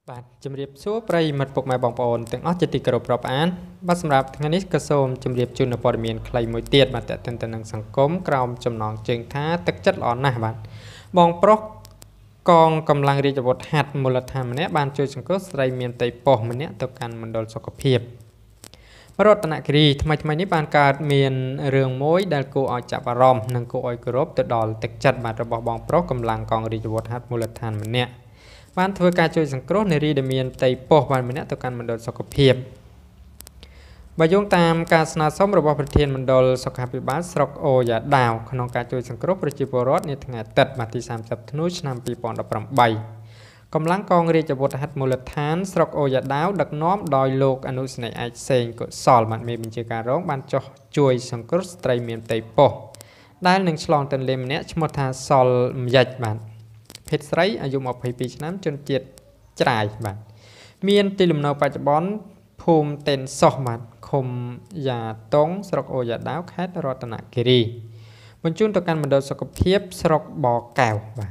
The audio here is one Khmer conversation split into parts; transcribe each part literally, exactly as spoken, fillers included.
បាទជំរាបសួរប្រិយមិត្តពុកម៉ែបងប្អូនទាំងអស់ជាទីគោរពរាប់អានបាទសម្រាប់ថ្ងៃនេះក៏សូមជម្រាបជូននូវព័ត៌មានខ្លីមួយទៀតបាទតេតិនទៅនឹងសង្គមក្រោមចំណងជើងថាទឹកចិត្តល្អណាស់បាទបងប្រុសកងកម្លាំងរាជអាវុធហត្ថមូលដ្ឋានម្នាក់បានជួយសង្គ្រោះស្រីមានផ្ទៃពោះម្នាក់ទៅកាន់មណ្ឌលសុខភាពរតនគិរីថ្មីថ្មីនេះបានកើតមានរឿងមួយដែលគួរឲ្យចាប់អារម្មណ៍និងគួរឲ្យគោរពទៅដល់ទឹកចិត្តបាទរបស់បងប្រុសកម្លាំងកងរាជអាវុធហត្ថមូលដ្ឋានម្នាក់បានធ្វើការជួយសង្គ្រោះនារីដែលមានផ្ទៃពោះបានម្នាក់ទៅកាន់មណ្ឌលសុខភាពបើយោងតាមការស្នើសុំរបស់ប្រធានមណ្ឌលសុខាភិបាលស្រុកអូយ៉ាដាវក្នុងការជួយសង្គ្រោះប្រជាពលរដ្ឋនាថ្ងៃអាទិត្យទីសាមសិបធ្នូឆ្នាំពីរពាន់ដប់ប្រាំបីកម្លាំងកងរាជអាវុធហត្ថមូលដ្ឋានស្រុកអូយ៉ាដាវដឹកនាំដោយលោកអនុស្នេហ៍ឯកសេងកុសលបានមេបញ្ជាការរងបានចុះជួយសង្គ្រោះស្ត្រីមានផ្ទៃពោះដែលនឹងឆ្លងទន្លេម្នាក់ឈ្មោះថាសលមយ៉ាច់បាទភេទស្រីអាយុម្ភៃពីរឆ្នាំជនជាតិច្រាយបាទមានទីលំនៅបច្ចុប្បន្នភូមិតេនសោះបាទឃុំយ៉ាតុងស្រុកអូយ៉ាដាវខេត្តរតនគិរីបញ្ជូនទៅកាន់មណ្ឌលសុខភាពស្រុកបកែវបាទ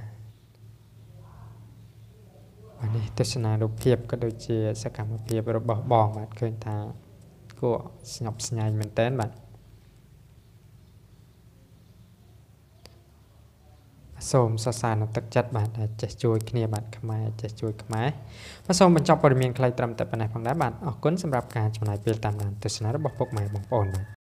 បាទនេះទស្សនារូបភាពក៏ដូចជាសកម្មភាពរបស់បងបាទឃើញថាគួរស្ញប់ស្ញែងមែនតើបាទសូមសរសើរនៅទឹកចិត្តបាទដែលចេះជួយគ្នាបាទខ្មែរចេះជួយខ្មែរបាទសូមបញ្ចប់ព័ត៌មានខ្លីត្រឹមតែប៉ុណ្ណេះផងដែរបាទអរគុណសម្រាប់ការចំណាយពេលតាមដានទស្សនារបស់ពុកម៉ែបងប្អូនបាទ